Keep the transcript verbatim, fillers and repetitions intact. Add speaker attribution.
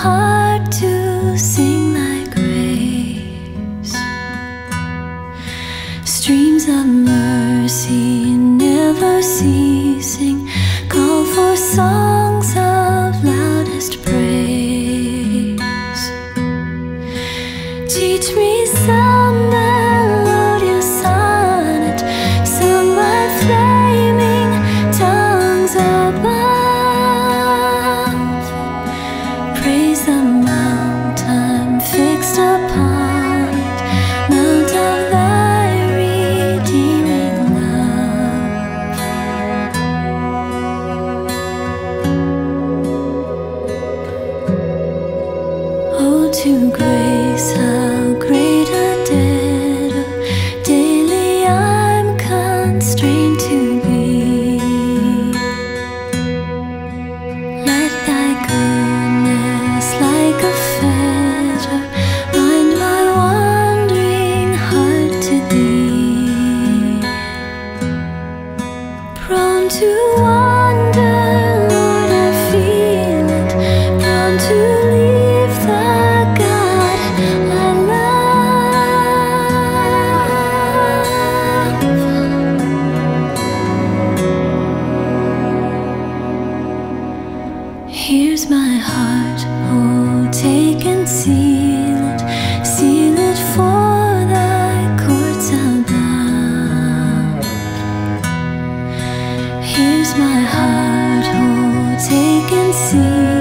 Speaker 1: heart to sing thy grace. Streams of mercy never ceasing, call for songs of loudest praise. Teach me some melodious sonnet sung by flaming tongues above. Praise the mount I'm fixed upon it, mount of thy redeeming love. Oh, to grace, how great a debtor daily I'm constrained to be. Let thy goodness like a fetter bind my wandering heart to thee. Prone to wander, Lord, I feel it, prone to leave the God I love. Here's my heart, oh, take and seal it, seal it for thy courts above. Here's my heart, oh, take and seal